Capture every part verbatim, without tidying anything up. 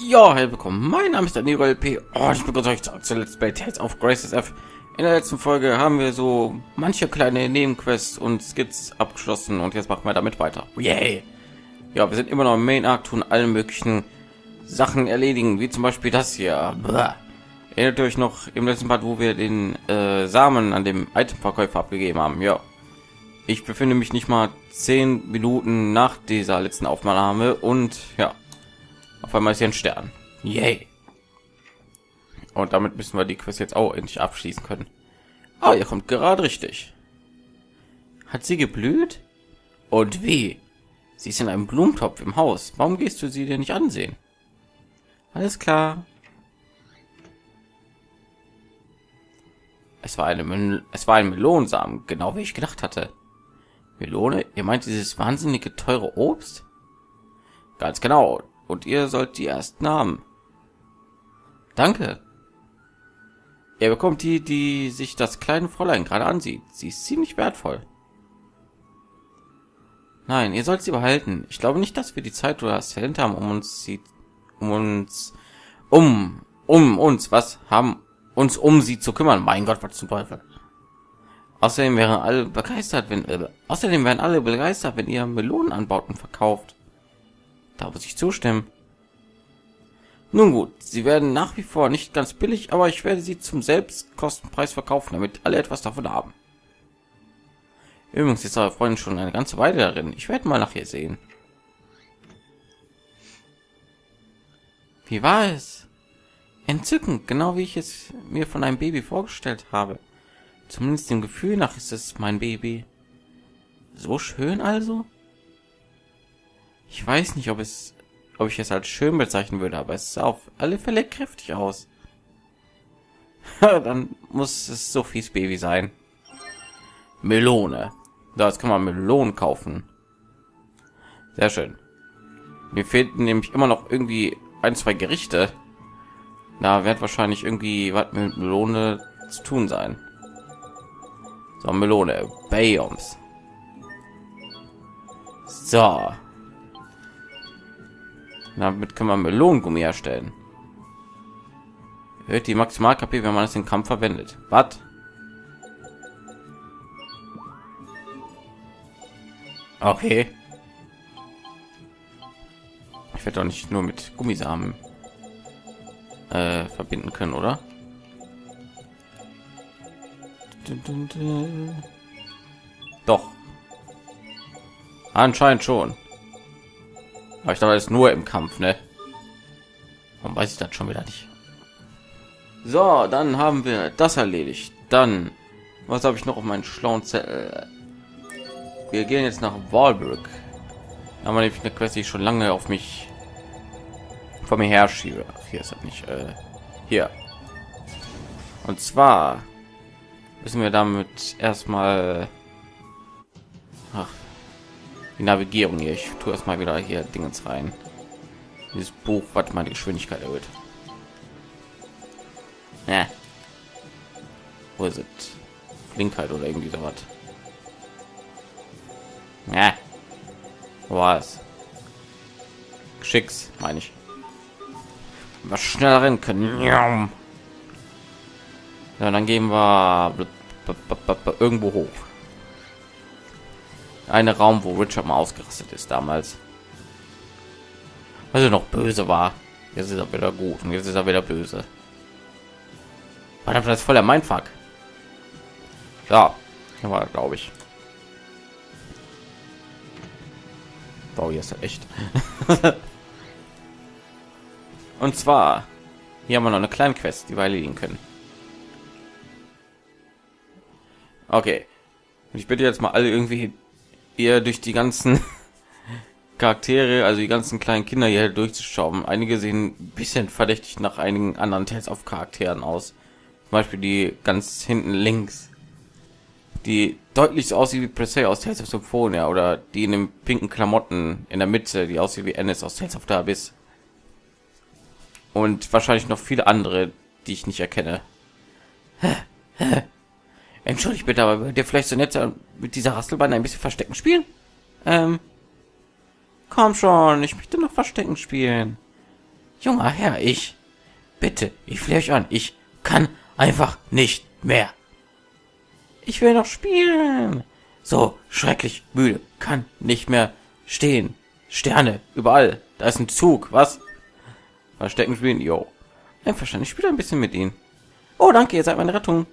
Ja, hey, willkommen. Mein Name ist Daniel L P. Oh, ich begrüße euch zurück zu Let's Play Tales of Graces F. In der letzten Folge haben wir so manche kleine Nebenquests und Skits abgeschlossen und jetzt machen wir damit weiter. Yay! Ja, wir sind immer noch im Main Arc, tun alle möglichen Sachen erledigen, wie zum Beispiel das hier. Blah. Erinnert ihr euch noch im letzten Part, wo wir den äh, Samen an dem Itemverkäufer abgegeben haben? Ja. Ich befinde mich nicht mal zehn Minuten nach dieser letzten Aufnahme und ja, auf einmal ist hier ein Stern. Yay! Und damit müssen wir die Quest jetzt auch endlich abschließen können. Ah, ihr kommt gerade richtig. Hat sie geblüht? Und wie? Sie ist in einem Blumentopf im Haus. Warum gehst du sie dir nicht ansehen? Alles klar. Es war eine Mel es war ein Melonensamen, genau wie ich gedacht hatte. Melone? Ihr meint dieses wahnsinnige teure Obst? Ganz genau. Und ihr sollt die ersten haben. Danke. Er bekommt die, die sich das kleine Fräulein gerade ansieht. Sie ist ziemlich wertvoll. Nein, ihr sollt sie behalten. Ich glaube nicht, dass wir die Zeit oder das Talent haben, um uns sie, um uns, um, um uns, was, haben, uns um sie zu kümmern. Mein Gott, was zum Teufel. Außerdem wären alle begeistert, wenn, äh, außerdem wären alle begeistert, wenn ihr Melonen anbaut und verkauft. Da muss ich zustimmen. Nun gut, sie werden nach wie vor nicht ganz billig, aber ich werde sie zum Selbstkostenpreis verkaufen, damit alle etwas davon haben. Übrigens ist eure Freundin schon eine ganze Weile darin. Ich werde mal nachher sehen. Wie war es? Entzückend, genau wie ich es mir von einem Baby vorgestellt habe. Zumindest dem Gefühl nach ist es mein Baby. So schön also? Ich weiß nicht, ob es, ob ich es als schön bezeichnen würde, aber es sah auf alle Fälle kräftig aus. Dann muss es Sophies Baby sein. Melone. Da jetzt kann man Melonen kaufen. Sehr schön. Mir fehlten nämlich immer noch irgendwie ein, zwei Gerichte. Da wird wahrscheinlich irgendwie was mit Melone zu tun sein. So, Melone. Biomes. So. Damit kann man Melonengummi erstellen. Erhöht die Maximal K P, wenn man es im Kampf verwendet. Was? Okay. Ich werde doch nicht nur mit Gummisamen äh, verbinden können, oder? Doch. Anscheinend schon. Aber ich glaube, das ist nur im Kampf, ne? Warum weiß ich das schon wieder nicht? So, dann haben wir das erledigt. Dann, was habe ich noch auf meinen schlauen Zettel? Wir gehen jetzt nach Walbrook. Da haben wir nämlich eine Quest, die ich schon lange auf mich vor mir her schiebe. Ach, hier ist das nicht. Äh, hier. Und zwar müssen wir damit erstmal ach, die Navigierung hier. Ich tue erstmal wieder hier Dingens rein. Dieses Buch, was meine Geschwindigkeit erhöht. Ja. Wo ist es? Flinkheit oder irgendwie sowas. Ja. Was? Geschicks, meine ich. Was schneller rennen können. Ja, dann gehen wir irgendwo hoch. Eine Raum, wo Richard mal ausgerastet ist damals. Also noch böse war. Jetzt ist er wieder gut und jetzt ist er wieder böse. Verdammt, das ist voller Mindfuck. Ja, war glaube ich. Wow, hier ist er echt. Und zwar hier haben wir noch eine kleine Quest, die wir erledigen können. Okay, ich bitte jetzt mal alle irgendwie ihr durch die ganzen Charaktere, also die ganzen kleinen Kinder hier durchzuschauen. Einige sehen ein bisschen verdächtig nach einigen anderen Tales of Charakteren aus. Zum Beispiel die ganz hinten links, die deutlich so aussieht wie Persei aus Tales of Symphonia, oder die in den pinken Klamotten in der Mitte, die aussieht wie Ennis aus Tales of the Abyss. Und wahrscheinlich noch viele andere, die ich nicht erkenne. Entschuldigt bitte, aber würdet ihr vielleicht so nett sein, mit dieser Rastelbahn ein bisschen Verstecken spielen? Ähm, komm schon, ich möchte noch Verstecken spielen. Junger Herr, ich bitte, ich flehe euch an. Ich kann einfach nicht mehr. Ich will noch spielen. So schrecklich müde, kann nicht mehr stehen. Sterne überall. Da ist ein Zug. Was? Verstecken spielen, yo. Einverstanden, ich spiele ein bisschen mit ihnen. Oh, danke, ihr seid meine Rettung.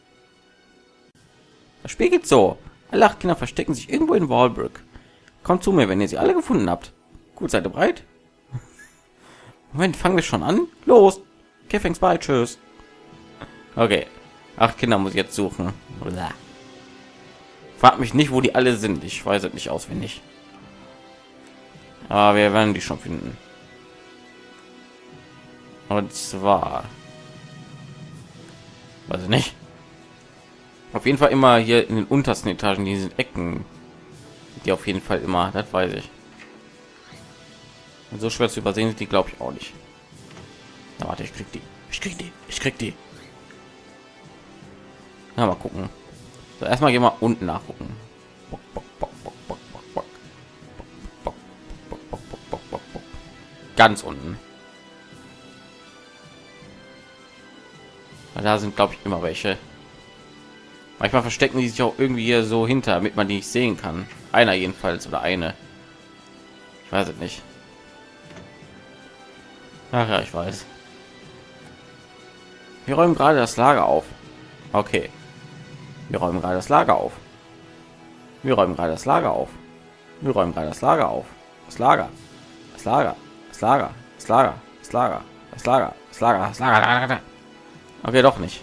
Das Spiel geht so. Alle acht Kinder verstecken sich irgendwo in Walbrook. Kommt zu mir, wenn ihr sie alle gefunden habt. Gut, seid ihr bereit? Moment, fangen wir schon an? Los. Okay, fängst bei. Tschüss. Okay. Acht Kinder muss ich jetzt suchen. Fragt mich nicht, wo die alle sind. Ich weiß es nicht auswendig. Aber wir werden die schon finden. Und zwar... Weiß ich nicht. Auf jeden Fall immer hier in den untersten Etagen, diese Ecken. Die auf jeden Fall immer, das weiß ich. Und so schwer zu übersehen sind die, glaube ich, auch nicht. Na, warte, ich krieg die. Ich krieg die. Ich krieg die. Na, mal gucken. So, erstmal gehen wir unten nachgucken. Ganz unten. Da sind, glaube ich, immer welche. Manchmal verstecken die sich auch irgendwie hier so hinter, damit man die nicht sehen kann. Einer jedenfalls oder eine. Ich weiß es nicht. Ach ja, ich weiß. Wir räumen gerade das Lager auf. Okay. Wir räumen gerade das Lager auf. Wir räumen gerade das Lager auf. Wir räumen gerade das Lager auf. Das Lager. Das Lager. Das Lager. Das Lager. Das Lager. Das Lager. Das Lager. Das Lager. Okay, doch nicht.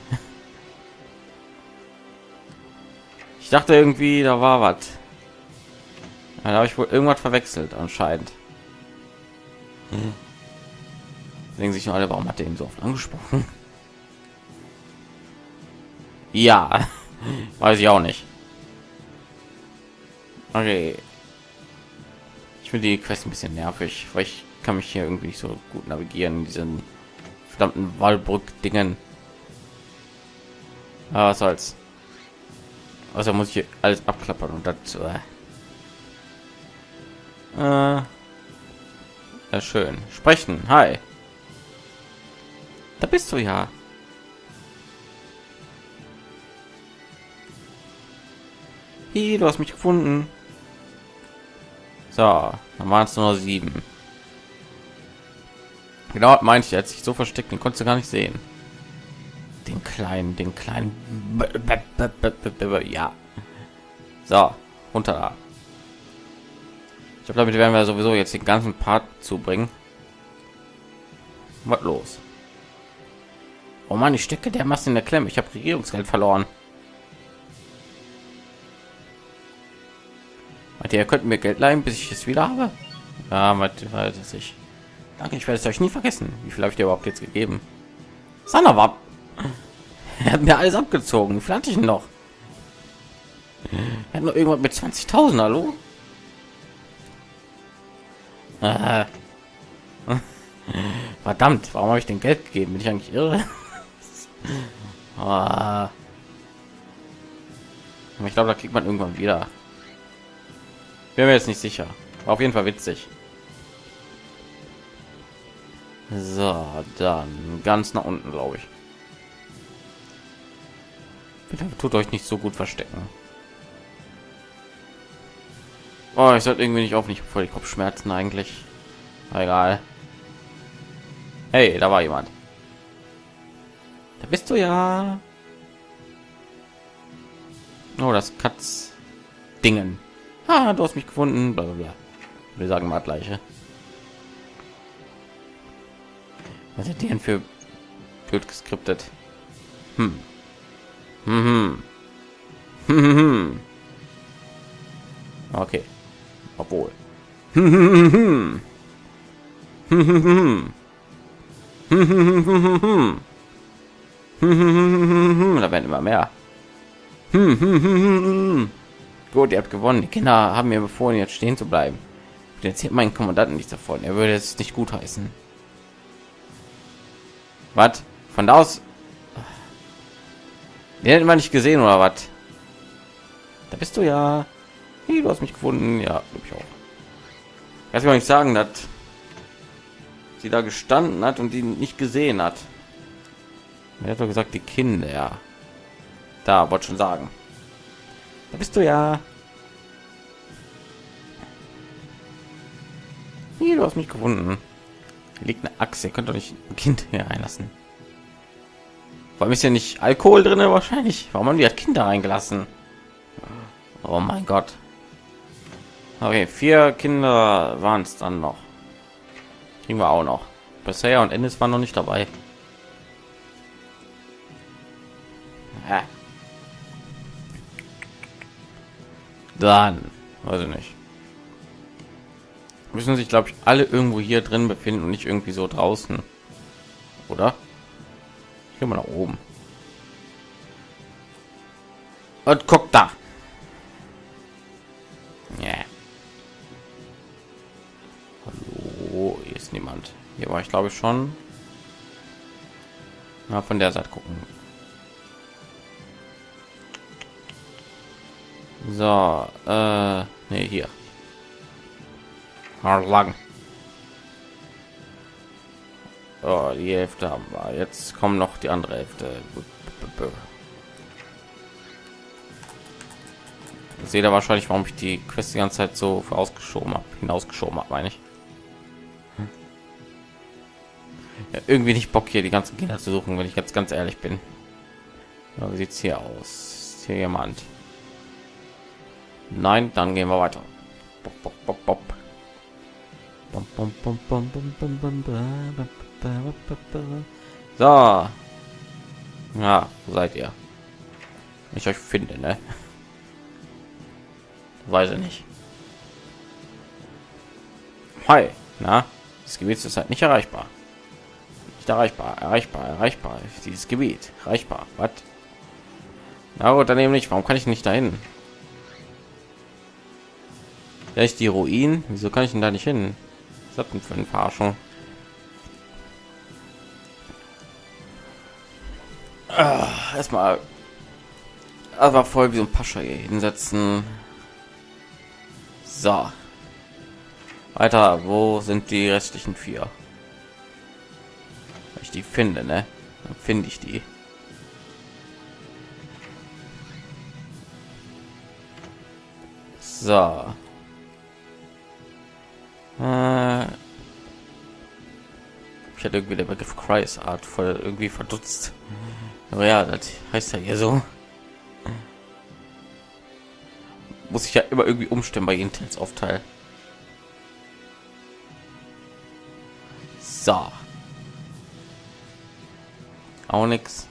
Ich dachte irgendwie, da war was. Ja, da habe ich wohl irgendwas verwechselt anscheinend. Hm. Denken sich nur alle, warum hat er ihn so oft angesprochen? Ja, weiß ich auch nicht. Okay. Ich finde die Quest ein bisschen nervig, weil ich kann mich hier irgendwie nicht so gut navigieren in diesen verdammten Walbrück-Dingen. Aber was soll's. Also muss ich hier alles abklappern und das. Äh, äh, ja, schön. Sprechen. Hi. Da bist du ja. Hi, du hast mich gefunden. So, dann waren es nur sieben. Genau, meinte ich jetzt, sich so versteckt, den konntest du gar nicht sehen. Den kleinen, den kleinen. Ja. So, runter da. Ich glaube, damit werden wir sowieso jetzt den ganzen Part zubringen. Was los? Oh Mann, ich stecke dermaßen in der Klemme. Ich habe Regierungsgeld verloren. Ihr könnt mir Geld leihen, bis ich es wieder habe. Ja, weiß ich. Danke, ich werde es euch nie vergessen. Wie viel habe ich dir überhaupt jetzt gegeben? Sanna war. Er hat mir alles abgezogen. Wie viel hatte ich denn noch? Er hat noch irgendwas mit zwanzigtausend. Hallo? Äh. Verdammt, warum habe ich den Geld gegeben? Bin ich eigentlich irre? Ah. Ich glaube, da kriegt man irgendwann wieder. Bin mir jetzt nicht sicher. War auf jeden Fall witzig. So, dann ganz nach unten, glaube ich. Bitte tut euch nicht so gut verstecken. Oh, ich sollte irgendwie nicht auf, nicht voll die Kopfschmerzen eigentlich. Egal. Hey, da war jemand. Da bist du ja. Oh, das Katz Dingen. Ah, du hast mich gefunden. Blablabla. Wir sagen mal gleiche. Was hat die denn für blöd geskriptet? Hm. Hm. Hm. Hm. Okay. Obwohl. Hm. Hm. Hm. Hm. Hm. Hm. Da werden immer mehr. Hm. Hm. Gut, ihr habt gewonnen. Die Kinder haben mir befohlen, jetzt stehen zu bleiben. Und erzählt meinen Kommandanten nichts davon. Er würde es nicht gut heißen. Was? Von da aus? Den hätten wir nicht gesehen oder was? Da bist du ja. Hey, du hast mich gefunden. Ja, glaube ich auch. Lass mich nicht sagen, dass die da gestanden hat und die nicht gesehen hat. Er hat doch gesagt, die Kinder. Ja. Da wollte schon sagen. Da bist du ja. Hier, du hast mich gefunden. Hier liegt eine Achse. Ihr könnt doch nicht ein Kind hier reinlassen. Warum ist ja nicht Alkohol drin? Wahrscheinlich. Warum haben die halt Kinder reingelassen? Oh mein Gott. Okay, vier Kinder waren es dann noch. Kriegen wir auch noch. Bisher und Ennis waren noch nicht dabei. Ja. Dann, weiß ich nicht. Müssen sich, glaube ich, alle irgendwo hier drin befinden und nicht irgendwie so draußen. Oder? Hier mal nach oben. Und guck da. Ja. Hallo, hier ist niemand. Hier war ich, glaube ich, schon. Na, von der Seite gucken. So, äh, nee, hier. Lang. Oh, die Hälfte haben wir. Jetzt kommen noch die andere Hälfte. Ich sehe da wahrscheinlich, warum ich die Quest die ganze Zeit so ausgeschoben habe, hinausgeschoben habe, meine ich. Hm. Ja, irgendwie nicht Bock hier die ganzen Kinder zu suchen, wenn ich jetzt ganz ehrlich bin. Ja, wie sieht's hier aus? Ist hier jemand? Nein, dann gehen wir weiter. Bop, bop, bop, bop. Bom, bom, bom, bom, bom, bom, bom, bom, bom, bom. So. Ja, wo seid ihr? Wenn ich euch finde, ne? Weiß ich nicht. Hi, na? Das Gebiet ist halt nicht erreichbar. Nicht erreichbar, erreichbar, erreichbar. Dieses Gebiet, erreichbar. Was? Na gut, dann eben nicht. Warum kann ich nicht dahin? Ja, ich die Ruinen. Wieso kann ich denn da nicht hin? Was hat denn für eine Verarschung? Ah, erstmal aber voll wie so ein Pascha hier hinsetzen. So. Weiter, wo sind die restlichen vier? Wenn ich die finde, ne? Dann finde ich die. So. Äh, ich hatte irgendwie der Begriff Kreis Art voll irgendwie verdutzt. Aber ja, das heißt ja hier so. Muss ich ja immer irgendwie umstimmen bei Intels Aufteil. So. Auch nix.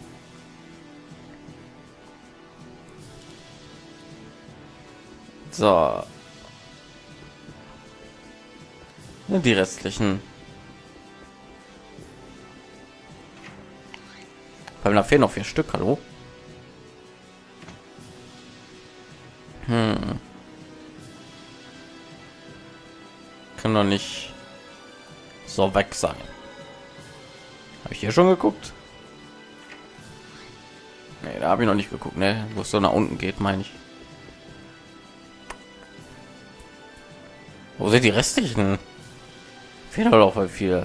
So. Die restlichen. Weil da fehlen noch vier Stück, hallo. Hm. Kann doch nicht so weg sein. Habe ich hier schon geguckt? Nee, da habe ich noch nicht geguckt, ne? Wo es so nach unten geht, meine ich. Wo sind die restlichen? Fehlt doch voll viel.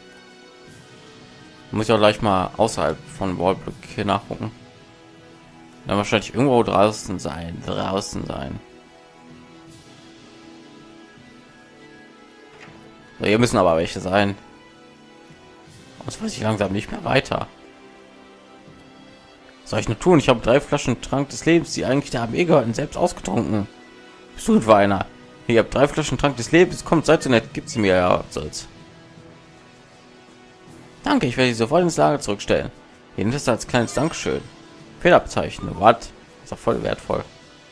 Muss ich auch gleich mal außerhalb von Wallblock hier nachgucken. Dann wahrscheinlich irgendwo draußen sein, draußen sein. So, hier müssen aber welche sein. Das weiß ich langsam nicht mehr weiter. Was soll ich nur tun? Ich habe drei Flaschen Trank des Lebens, die eigentlich der Armee gehörten, selbst ausgetrunken. Bist du etwa einer? Ich habe drei Flaschen Trank des Lebens. Kommt, seid ihr nett, gibt sie mir ja. Soll's. Danke, ich werde sie sofort ins Lager zurückstellen. Hier ist als kleines Dankeschön. Fehlabzeichen. Was? Ist doch voll wertvoll.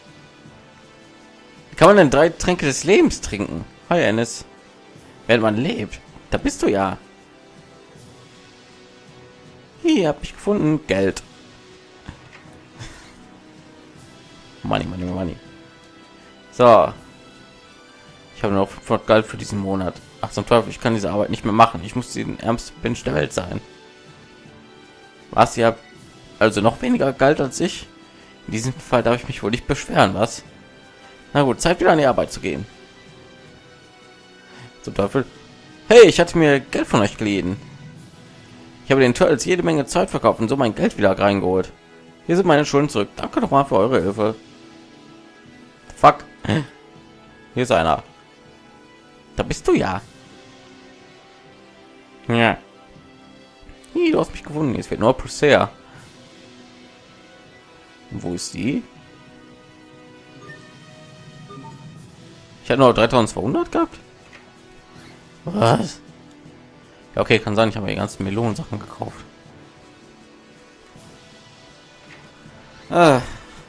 Wie kann man denn drei Tränke des Lebens trinken? Hi, Ennis. Während man lebt. Da bist du ja. Hier habe ich gefunden. Geld. Money, money, money. So. Ich habe noch fünfhundert Geld für diesen Monat. Ach zum Teufel, ich kann diese Arbeit nicht mehr machen. Ich muss den ärmsten Mensch der Welt sein. Was, ihr habt also noch weniger Geld als ich? In diesem Fall darf ich mich wohl nicht beschweren, was? Na gut, Zeit wieder an die Arbeit zu gehen. Zum Teufel. Hey, ich hatte mir Geld von euch geliehen. Ich habe den Turtles jede Menge Zeit verkauft und so mein Geld wieder reingeholt. Hier sind meine Schulden zurück. Danke doch mal für eure Hilfe. Fuck. Hier ist einer. Da bist du ja. Ja. Hi, du hast mich gefunden. Jetzt wird nur Persea. Wo ist die? Ich hatte nur dreitausendzweihundert gehabt. Was? Ja, okay, kann sein. Ich habe die ganzen Melonen-Sachen gekauft. Ah.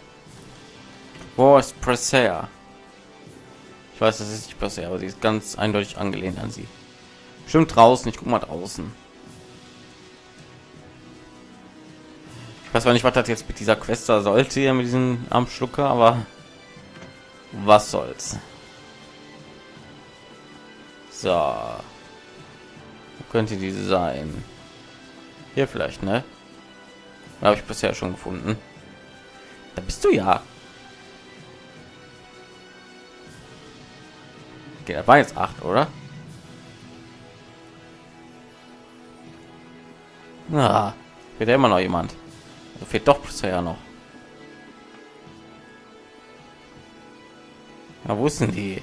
Wo ist Persea? Ich weiß, das ist nicht Persea, aber sie ist ganz eindeutig angelehnt an sie. Stimmt draußen. Ich guck mal draußen. Ich weiß zwar nicht, was das jetzt mit dieser Quest da sollte, hier mit diesem Armschlucker, aber was soll's. So. Wo könnte diese sein? Hier vielleicht, ne? Habe ich bisher schon gefunden. Da bist du ja. Okay, da war jetzt acht, oder? Na, wird immer noch jemand. Also fehlt doch bisher noch. Na, wo ist denn die?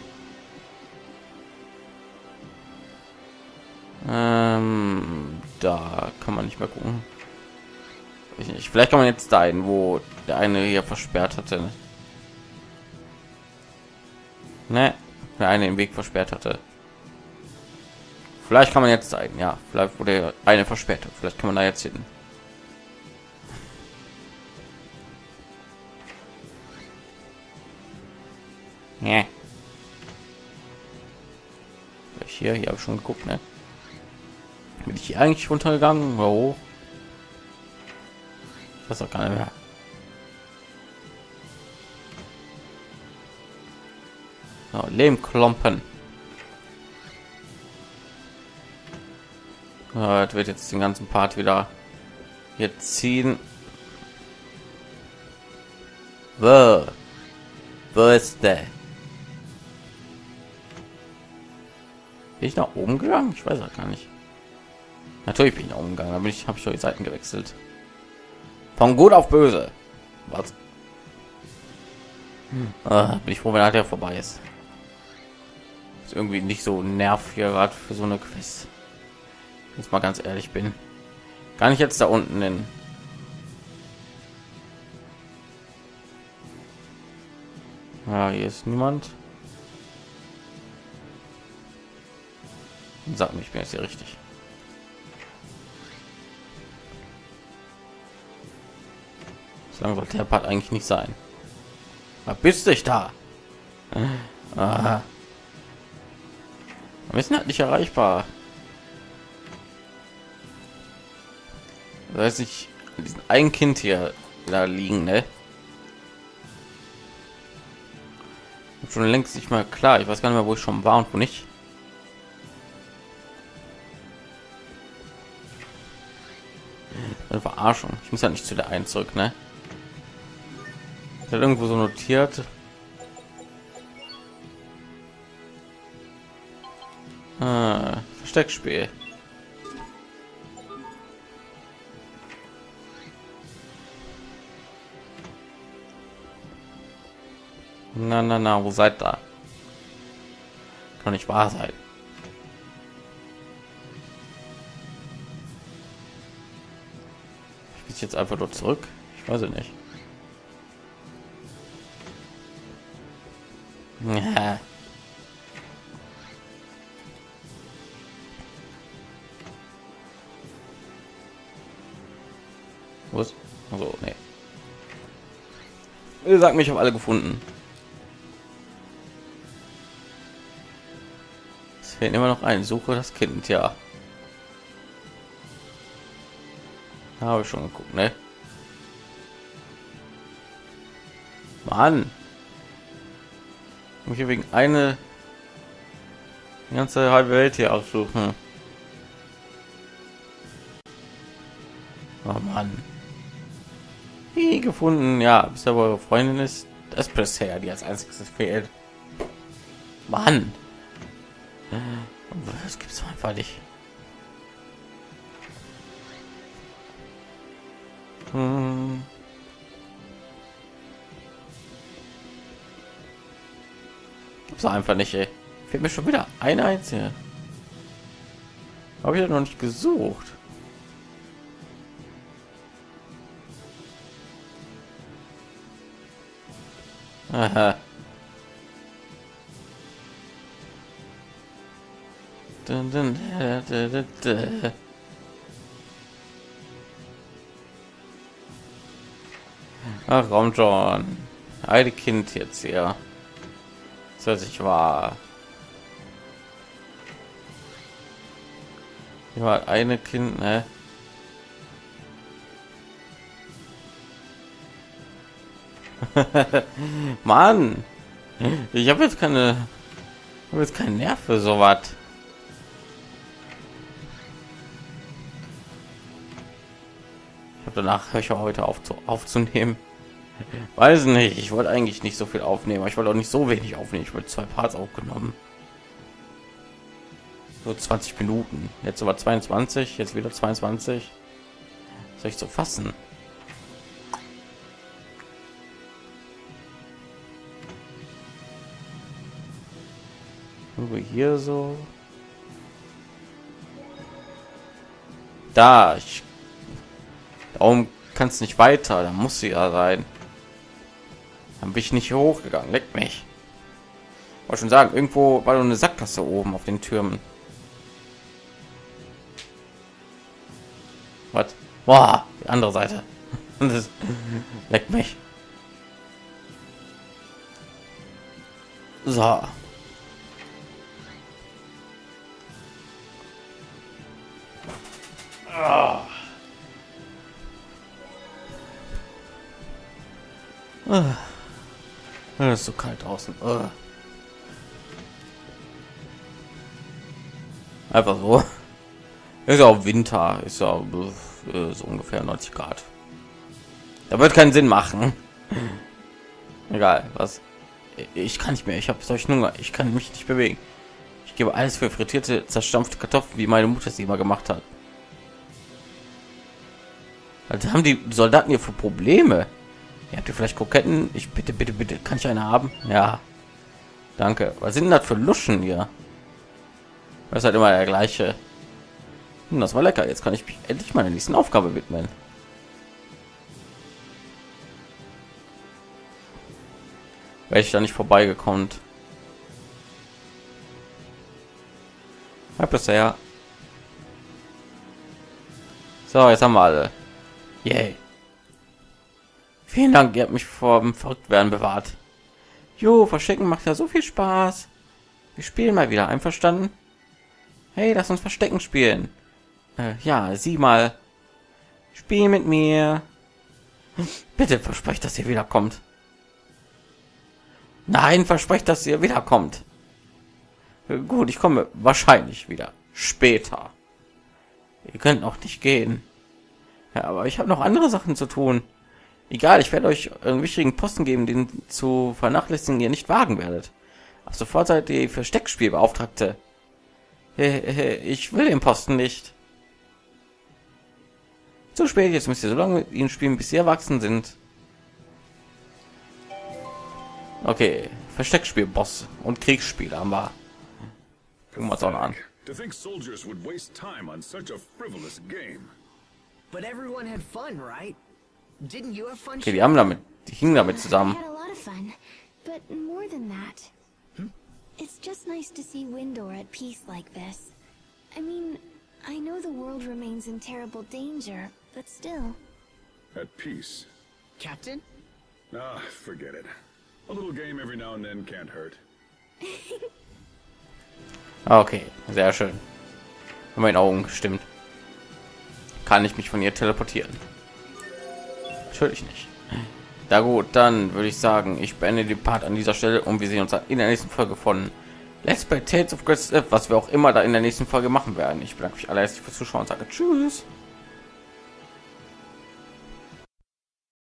Ähm, da kann man nicht mehr gucken. Ich nicht. Vielleicht kann man jetzt dahin, wo der eine hier versperrt hatte. Ne, der eine im Weg versperrt hatte. Vielleicht kann man jetzt sein, ja. Vielleicht wurde eine versperrt. Vielleicht kann man da jetzt hin. Ja. Hier, hier habe ich schon geguckt, ne? Bin ich hier eigentlich runtergegangen? Oh. Das auch gar nicht mehr. So, Lehmklumpen. Ja, das wird jetzt den ganzen Part wieder hier ziehen. Wo? Wo ist der? Bin ich nach oben gegangen? Ich weiß auch gar nicht. Natürlich bin ich nach oben gegangen, aber ich habe ich die Seiten gewechselt. Von gut auf böse. Was? Hm. Ah, bin ich froh, wenn er vorbei ist. Ist irgendwie nicht so nervig gerade für so eine Quest. Jetzt mal ganz ehrlich bin. Gar nicht jetzt da unten hin. Ja, hier ist niemand. Sag mich, ich bin jetzt hier richtig. So lange sollte der Part eigentlich nicht sein. Verpiss dich da. Aha. Wir sind halt nicht erreichbar. Das heißt, ich diesen ein Kind hier da liegen, ne? Schon längst nicht mal klar. Ich weiß gar nicht mehr, wo ich schon war und wo nicht. Eine Verarschung. Ich muss ja nicht zu der einen zurück, ne? Hat irgendwo so notiert. Ah, Versteckspiel. Na, na, na, wo seid da? Kann nicht wahr sein. Ich bin jetzt einfach nur zurück. Ich weiß es nicht. Ja. Wo ist? Also, nee. Ihr sagt mir, ich habe alle gefunden. Es fehlt immer noch ein. Suche das Kind, ja. Habe ich schon geguckt, ne? Mann. Ich muss hier wegen eine die ganze halbe Welt hier aussuchen. Oh Mann. Wie gefunden, ja, bis aber eure Freundin ist, das bisher die als einziges fehlt. Mann. Das gibt's einfach nicht. Hm. Gibt's einfach nicht, ey. Fehlt mir schon wieder eine einzige. Habe ich ja noch nicht gesucht. Aha. Dun, dun, da, da, da, da. Ach, komm schon. Eine Kind jetzt hier. Das hört sich wahr. Ja, eine Kind, ne? Mann, ich habe jetzt keine, habe jetzt keinen Nerv für sowas. Ich habe danach höre ich heute auf zu, aufzunehmen. Weiß nicht, ich wollte eigentlich nicht so viel aufnehmen, aber ich wollte auch nicht so wenig aufnehmen. Ich wollte zwei Parts aufgenommen. So zwanzig Minuten. Jetzt aber zweiundzwanzig, jetzt wieder zweiundzwanzig. Soll ich so fassen? Hier so. Da, ich. Darum kann es nicht weiter. Da muss sie ja sein. Dann bin ich nicht hochgegangen. Leckt mich. Wollte schon sagen, irgendwo war doch eine Sackgasse oben auf den Türmen. Was? Boah, die andere Seite. Das leckt mich. So. Oh. Oh. Es ist so kalt draußen. Oh. Einfach so. Ist ja auch Winter, ist ja äh, so ungefähr neunzig Grad. Da wird keinen Sinn machen. Egal, was. Ich kann nicht mehr. Ich habe solchen Hunger. Ich kann mich nicht bewegen. Ich gebe alles für frittierte, zerstampfte Kartoffeln, wie meine Mutter sie immer gemacht hat. Also haben die Soldaten hier für Probleme? Ihr habt ihr vielleicht Kroketten? Ich bitte, bitte, bitte. Kann ich eine haben? Ja. Danke. Was sind denn das für Luschen hier? Das ist halt immer der gleiche. Hm, das war lecker. Jetzt kann ich mich endlich meiner nächsten Aufgabe widmen. Wäre ich da nicht vorbeigekommen. Hab das ja. So, jetzt haben wir alle. Yay. Vielen Dank, ihr habt mich vor dem Verrücktwerden bewahrt. Jo, Verstecken macht ja so viel Spaß. Wir spielen mal wieder, einverstanden? Hey, lass uns Verstecken spielen. Äh, ja, sieh mal. Spiel mit mir. Bitte versprecht, dass ihr wiederkommt. Nein, versprecht, dass ihr wiederkommt. Gut, ich komme wahrscheinlich wieder. Später. Ihr könnt auch nicht gehen. Ja, aber ich habe noch andere Sachen zu tun. Egal, ich werde euch einen wichtigen Posten geben, den zu vernachlässigen ihr nicht wagen werdet. Ab sofort seid ihr Versteckspielbeauftragte. Ich will den Posten nicht. Zu spät, jetzt müsst ihr so lange mit ihnen spielen, bis sie erwachsen sind. Okay, Versteckspiel-Boss und Kriegsspiel haben wir. Gucken wir uns auch noch an. To think soldiers would waste time on such a frivolous game. But everyone had fun, right? Didn't you have fun? Okay, die haben damit, die hingen damit zusammen. I had a lot of fun, but more than that. Hmm? It's just nice to see Windor at peace like this. I mean, I know the world remains in terrible danger, but still. At peace. Captain? Ah, forget it. A little game every now and then can't hurt. Okay, sehr schön. In meinen Augen gestimmt. Kann ich mich von ihr teleportieren? Natürlich nicht. Da gut, dann würde ich sagen, ich beende den Part an dieser Stelle und wir sehen uns dann in der nächsten Folge von Let's Play Tales of Grace, was wir auch immer da in der nächsten Folge machen werden. Ich bedanke mich allerherzlich fürs Zuschauen und sage Tschüss.